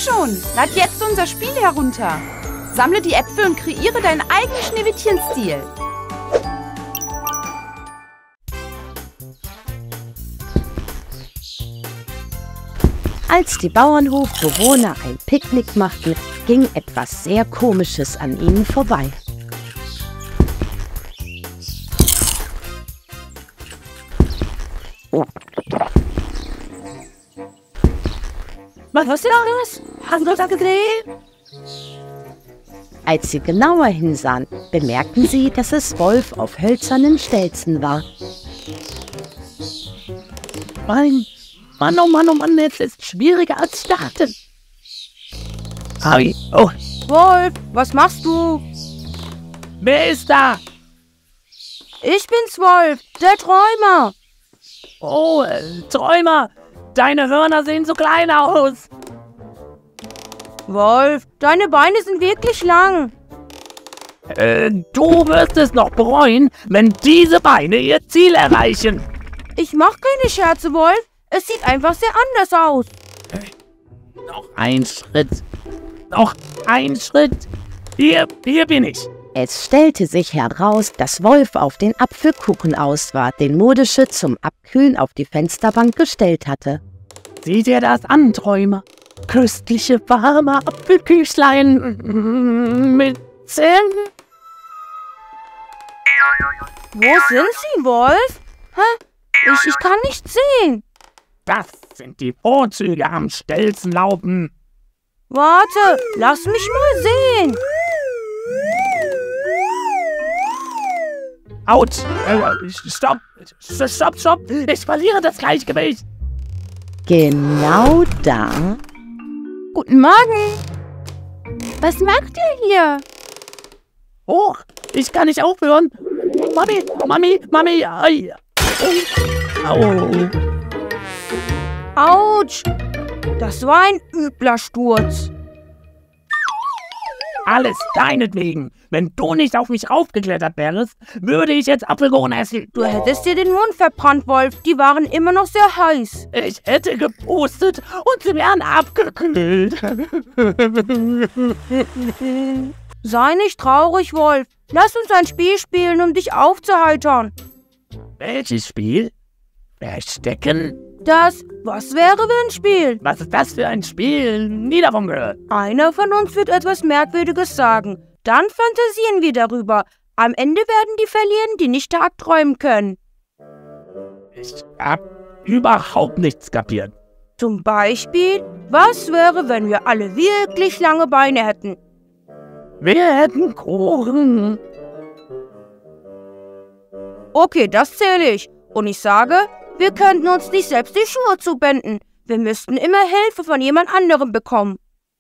schon, lad jetzt unser Spiel herunter. Sammle die Äpfel und kreiere deinen eigenen Schneewittchen-Stil. Als die Bauernhofbewohner ein Picknick machten, ging etwas sehr Komisches an ihnen vorbei. Was ist das? Hast du das gesehen? Als sie genauer hinsahen, bemerkten sie, dass es Wolf auf hölzernen Stelzen war. Mann, oh Mann, jetzt ist es schwieriger als ich dachte. Oh, Wolf, was machst du? wer ist da? Ich bin's, Wolf, der Träumer. Oh, Träumer, deine Hörner sehen so klein aus. Wolf, deine Beine sind wirklich lang. Du wirst es noch bereuen, wenn diese Beine ihr Ziel erreichen. Ich mach keine Scherze, Wolf. Es sieht einfach sehr anders aus. Noch ein Schritt. Noch ein Schritt. Hier bin ich. Es stellte sich heraus, dass Wolf auf den Apfelkuchen aus war, den Modische zum Abkühlen auf die Fensterbank gestellt hatte. Sieh dir das an, Träumer. Köstliche, warme Apfelküchlein mit Zähnen. Wo sind sie, Wolf? Hä? Ich kann nicht sehen. Das sind die Vorzüge am Stelzenlaufen. Warte, lass mich mal sehen. Autsch! Stopp! Ich verliere das Gleichgewicht! Genau da. Guten Morgen. Was macht ihr hier? Hoch! Ich kann nicht aufhören! Mami! Ai. Au! Autsch! Das war ein übler Sturz. Alles deinetwegen! Wenn du nicht auf mich raufgeklettert wärst, würde ich jetzt Apfelkuchen essen. Du hättest dir den Mund verbrannt, Wolf. Die waren immer noch sehr heiß. Ich hätte gepustet und sie wären abgekühlt. Sei nicht traurig, Wolf. Lass uns ein Spiel spielen, um dich aufzuheitern. Welches Spiel? Verstecken? Das Was wäre wenn Spiel. Was ist das für ein Spiel? Nie davon gehört. Einer von uns wird etwas Merkwürdiges sagen. Dann fantasieren wir darüber. Am Ende werden die verlieren, die nicht tagträumen können. Ich hab überhaupt nichts kapiert. Zum Beispiel, was wäre, wenn wir alle wirklich lange Beine hätten? Wir hätten Kuchen. Okay, das zähle ich. Und ich sage, wir könnten uns nicht selbst die Schuhe zubinden. Wir müssten immer Hilfe von jemand anderem bekommen.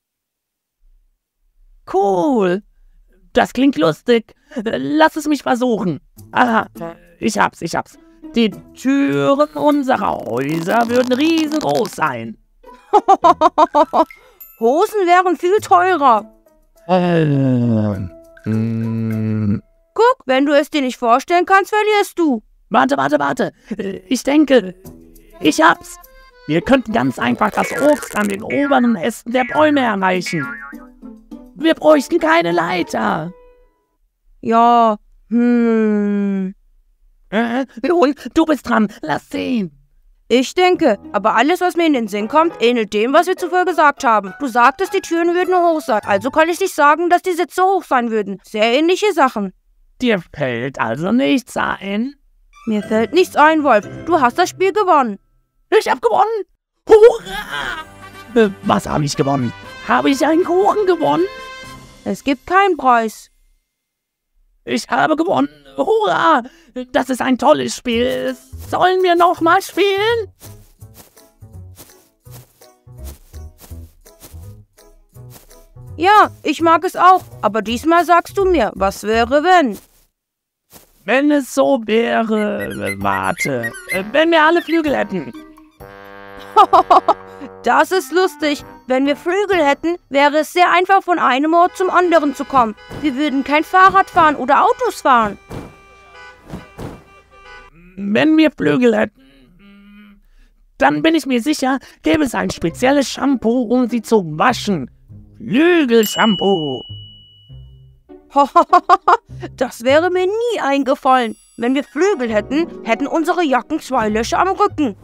Cool. Das klingt lustig. Lass es mich versuchen. Aha, ich hab's. Die Türen unserer Häuser würden riesengroß sein. Hosen wären viel teurer. Guck, wenn du es dir nicht vorstellen kannst, verlierst du. Warte. Ich denke, ich hab's. Wir könnten ganz einfach das Obst an den oberen Ästen der Bäume erreichen. Wir bräuchten keine Leiter. Ja, Nun, du bist dran. Lass sehen. Ich denke, aber alles, was mir in den Sinn kommt, ähnelt dem, was wir zuvor gesagt haben. Du sagtest, die Türen würden hoch sein, also kann ich nicht sagen, dass die Sitze hoch sein würden. Sehr ähnliche Sachen. Dir fällt also nichts ein? Mir fällt nichts ein, Wolf. Du hast das Spiel gewonnen. Ich hab gewonnen! Hurra! Was habe ich gewonnen? Habe ich einen Kuchen gewonnen? Es gibt keinen Preis. Ich habe gewonnen! Hurra! Das ist ein tolles Spiel. Sollen wir noch mal spielen? Ja, ich mag es auch. Aber diesmal sagst du mir, was wäre, wenn? Wenn es so wäre... Warte. Wenn wir alle Flügel hätten. Das ist lustig. Wenn wir Flügel hätten, wäre es sehr einfach, von einem Ort zum anderen zu kommen. Wir würden kein Fahrrad fahren oder Autos fahren. Wenn wir Flügel hätten, dann bin ich mir sicher, gäbe es ein spezielles Shampoo, um sie zu waschen. Flügelshampoo. Das wäre mir nie eingefallen. Wenn wir Flügel hätten, hätten unsere Jacken 2 Löcher am Rücken.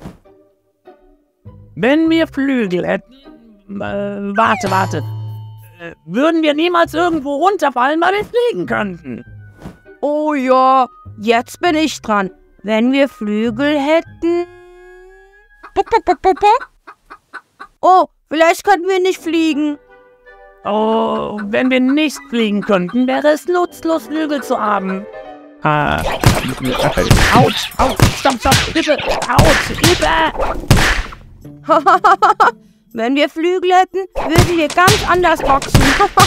Wenn wir Flügel hätten... warte. Würden wir niemals irgendwo runterfallen, weil wir fliegen könnten. Oh ja, jetzt bin ich dran. Wenn wir Flügel hätten... Oh, vielleicht könnten wir nicht fliegen. Oh, wenn wir nicht fliegen könnten, wäre es nutzlos, Flügel zu haben. Autsch, stopp, Hilfe, Autsch, Hilfe! Wenn wir Flügel hätten, würden wir ganz anders boxen.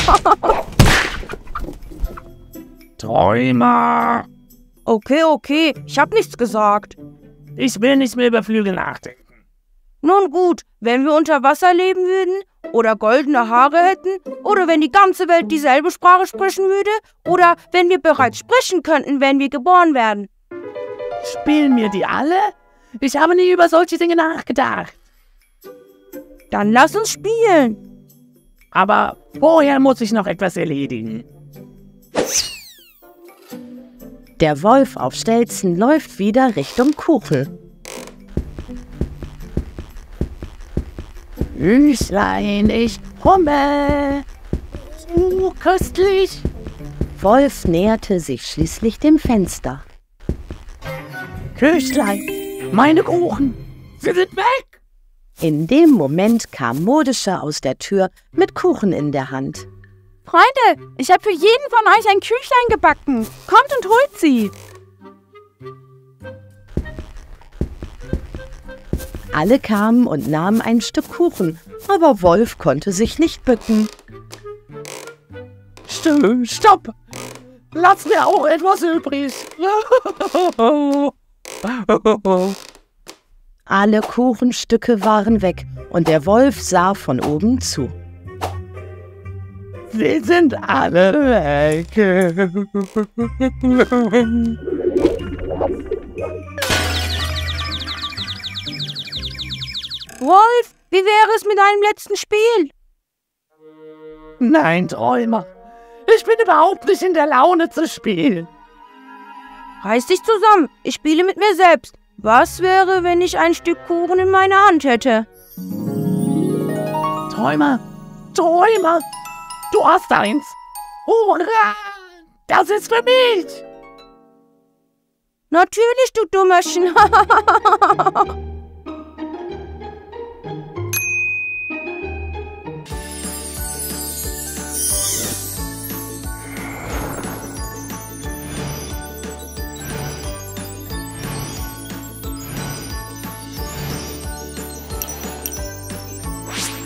Träumer! Okay, ich habe nichts gesagt. Ich will nicht mehr über Flügel nachdenken. Nun gut, wenn wir unter Wasser leben würden oder goldene Haare hätten oder wenn die ganze Welt dieselbe Sprache sprechen würde oder wenn wir bereits sprechen könnten, wenn wir geboren werden. Spielen wir die alle? Ich habe nie über solche Dinge nachgedacht. Dann lass uns spielen. Aber vorher muss ich noch etwas erledigen. Der Wolf auf Stelzen läuft wieder Richtung Kuchen. Hüslein, ich komme. Köstlich. Wolf näherte sich schließlich dem Fenster. Köstlein, meine Kuchen, sie sind weg. In dem Moment kam Modische aus der Tür mit Kuchen in der Hand. Freunde, ich habe für jeden von euch ein Küchlein gebacken. Kommt und holt sie. Alle kamen und nahmen ein Stück Kuchen, aber Wolf konnte sich nicht bücken. Stopp! Lass mir auch etwas übrig. Alle Kuchenstücke waren weg und der Wolf sah von oben zu. Sie sind alle weg. Wolf, wie wäre es mit einem letzten Spiel? Nein, Träumer. Ich bin überhaupt nicht in der Laune zu spielen. Reiß dich zusammen, ich spiele mit mir selbst. Was wäre, wenn ich ein Stück Kuchen in meiner Hand hätte? Träumer, du hast eins. Hurra, das ist für mich. Natürlich, du Dummerchen.